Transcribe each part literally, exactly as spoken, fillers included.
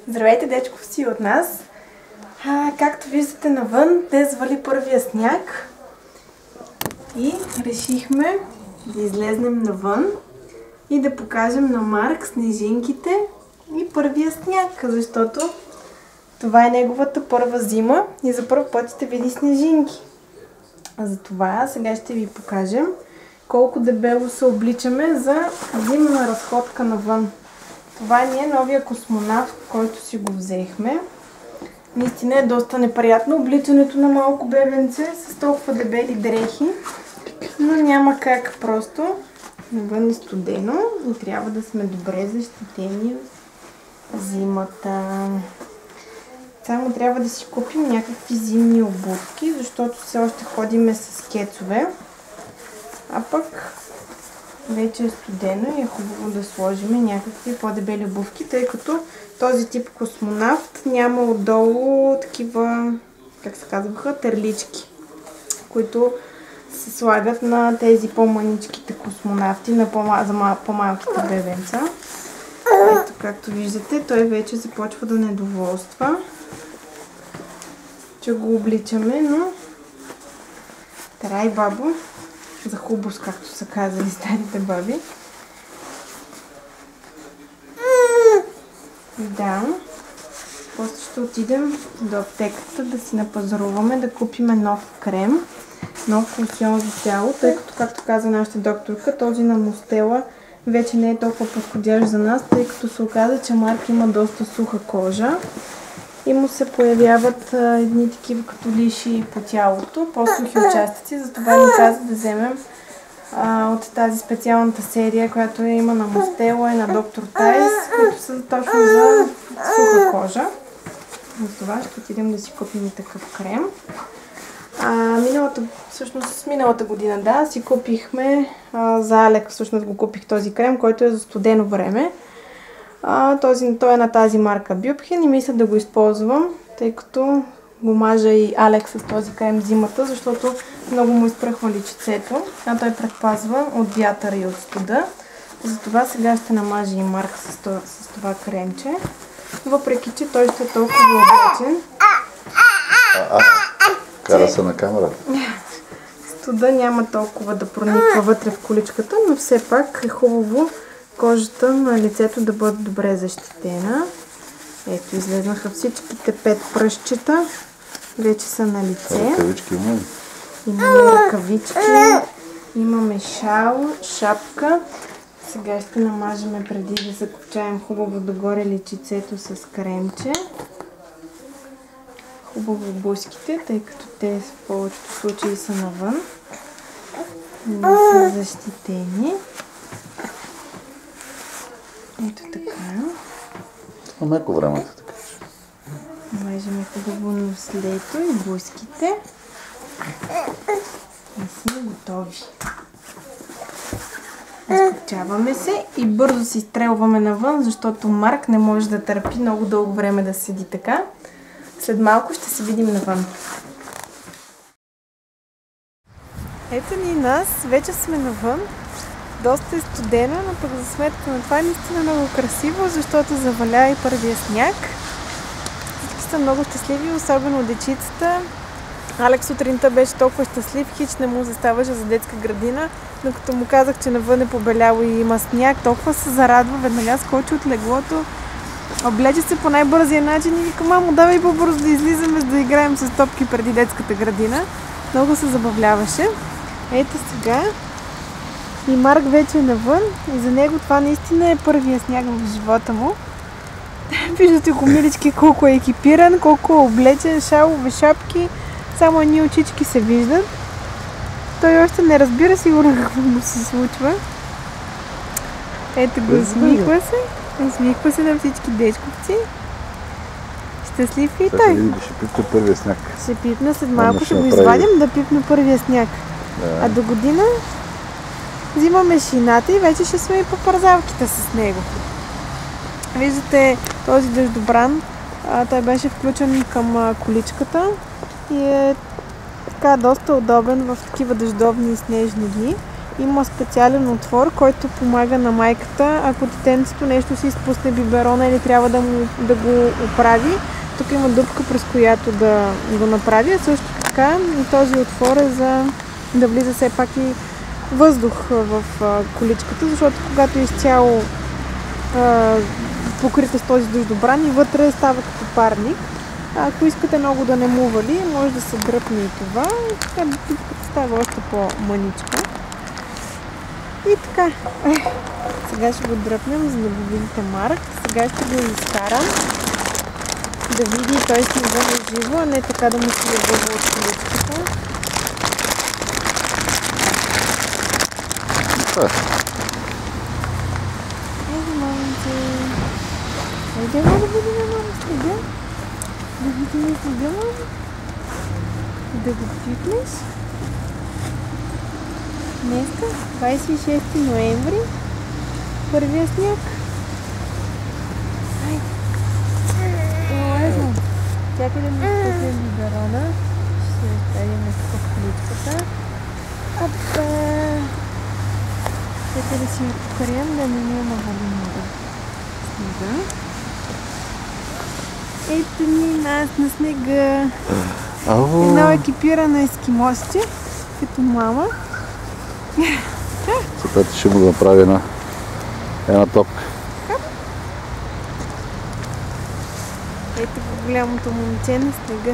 Здравейте, дечко си от нас. А, както виждате навън, днес вали първия сняг и решихме да излезнем навън и да покажем на Марк снежинките и първия сняг, защото това е неговата първа зима и за първ път ще види снежинки. Затова сега ще ви покажем колко дебело се обличаме за зимна разходка навън. Това ни е новия космонавт, който си го взехме. Наистина е доста неприятно обличането на малко бебенце с толкова дебели дрехи, но няма как, просто навън е студено и трябва да сме добре защитени в зимата. Само трябва да си купим някакви зимни обувки, защото все още ходиме с кецове, а пък вече е студено и е хубаво да сложим някакви по-дебели обувки, тъй като този тип космонавт няма отдолу такива, как се казваха, терлички, които се слагат на тези по-маничките космонавти, на по-малките бебенца. Ето, както виждате, той вече започва да недоволства, че го обличаме, но тарай, бабо, за хубост, както са казали старите баби. Да. После ще отидем до аптеката да си напазаруваме, да купим нов крем, нов лосьон за тяло, тъй като, както каза нашата докторка, този на Мустела вече не е толкова подходящ за нас, тъй като се оказа, че Марк има доста суха кожа и му се появяват а, едни такива като лиши по тялото, по-сухи участъци, затова ни каза да вземем а, от тази специалната серия, която има на Мустела и на доктор Тайс, които са точно за суха кожа. Затова ще отидем да си купим такъв крем. А, миналата, всъщност миналата година, да, си купихме а, за Алек, всъщност го купих този крем, който е за студено време. А, този, той е на тази марка Бюбхен и мисля да го използвам, тъй като го мажа и Алек с този крем зимата, защото много му изпръхва личицето, а той предпазва от вятъра и от студа. Затова сега ще намажа и Марк с това, с това кремче, въпреки че той ще е толкова облечен. Кара се на камерата. Студа няма толкова да прониква вътре в количката, но все пак е хубаво кожата на лицето да бъде добре защитена. Ето, излезнаха всичките пет пръстчета. Вече са на лице. Ръкавички имаме. Имаме ръкавички, имаме шал, шапка. Сега ще намажем преди да закопчаем хубаво догоре личицето с кремче. Хубаво бузките, тъй като те в повечето случаи са навън. Не са защитени. Ето така. А меко времето така. Мажем хубаво нослето и бузките. И сме готови. Изкопчаваме се и бързо се изстрелваме навън, защото Марк не може да търпи много дълго време да седи така. След малко ще се видим навън. Ето ни нас, вече сме навън. Доста е студено, но пък за сметка на това е наистина много красиво, защото заваля и първия сняг. Всички са много щастливи, особено дечицата. Алекс сутринта беше толкова щастлив, хич не му заставаше за детска градина, но като му казах, че навън е побеляло и има сняг, толкова се зарадва, веднага скочи от леглото, облече се по най-бързия начин и вика: мамо, давай по-бързо да излизаме, за да играем с топки преди детската градина. Много се забавляваше. Ето сега и Марк вече е навън и за него това наистина е първия сняг в живота му. Виждате го, милички, колко е екипиран, колко е облечен, шалове, шапки, само едни очички се виждат. Той още не разбира сигурно какво му се случва. Ето го, усмихва се. Усмихва се на всички дечковци. Щастлив и той. Ще пипне първия сняг. Ще пипне, след малко ще го извадим да пипне първия сняг. Да. А до година взимаме шината и вече ще сме и по парзалките с него. Виждате този дъждобран, а, той беше включен към а, количката и е така доста удобен в такива дъждовни и снежни дни. Има специален отвор, който помага на майката, ако детенцето нещо си изпусне биберона или трябва да, му, да го оправи. Тук има дупка, през която да го направи. А също така този отвор е за да влиза все пак и въздух в количката, защото когато е изцяло а, покрита с този дъждобран и вътре става като парник. А ако искате много да не му вали, може да се дръпне и това. И така дупката става още по-мъничка. И така. Сега ще го дръпнем, за да го видите Марк. Сега ще го изкарам да види той си във живо, а не така да му се въвва от количката. Ето, мамите. Айде, ма да видим, мама, следя. Да видим и следя, мама. Да го пипнеш. Днеска, двадесет и шести ноември, първия сняг. Ай. Ето, чакай да ми спуснем биберона. Ще оставим тук в количката. Апа! Чакай да си я покрием, да не ни навали много снега. Ето ни нас на снега. Едно екипирана ескимосче, като мама. Сега ще му направи една, една топка. Ето го голямото момче на снега.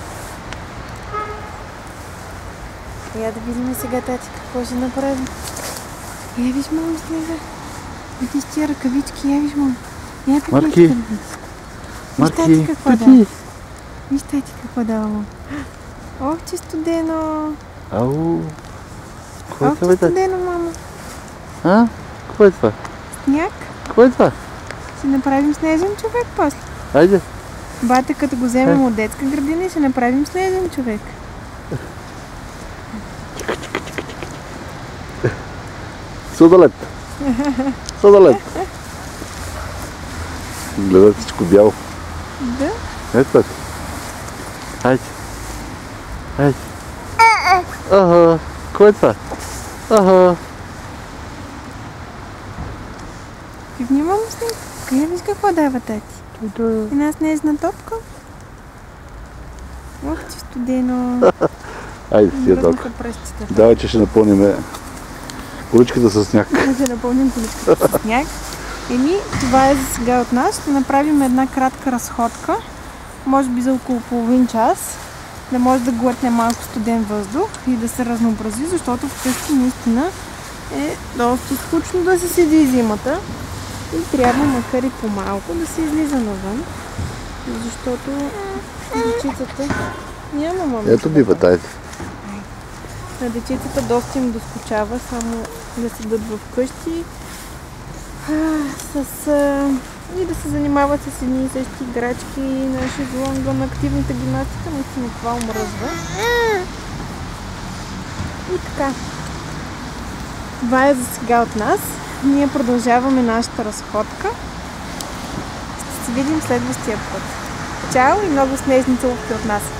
Я да видим сега, тати, какво ще направим. Я виж, мама, снега. Видиш тия ръкавички, я виж, мама. Я пипни Марки. виж Марки, тати какво дава. Виж тати какво дава, мама. Ох, че студено. Ау. Какво е Ох, това, че бе? студено, мама. А? Какво е това? Сняг. Какво е това? Ще направим снежен човек после. Айде. Бате, като го вземем от детска градина и ще направим снежен човек. Судалет. Судалет. Гледай всичко бяло. Да. Ето това. Хайде. Хайде. Ага. Какво е това? Ага. Ти внимавам с него. Къде виж какво дава тати? Една снежна топка. Ох, че студено. Айде, си я толкова. Давай, че ще напълним количката с сняг. Ще напълним количката с сняг. Еми, това е за сега от нас. Ще направим една кратка разходка. Може би за около половин час. Да може да глътне малко студен въздух и да се разнообрази, защото вкъщи наистина е доста скучно да се седи зимата. И трябва, макар и по-малко, да се излиза навън. Защото дечицата няма мама. Ето бива тайде. На дечицата доста им доскучава само да седат вкъщи с, а, и да се занимават с едни и същи играчки на шезлонга, на активната гимнастика. Наистина това омръзва. И така. Това е за сега от нас. Ние продължаваме нашата разходка. Ще се видим следващия път. Чао и много снежни целувки от нас!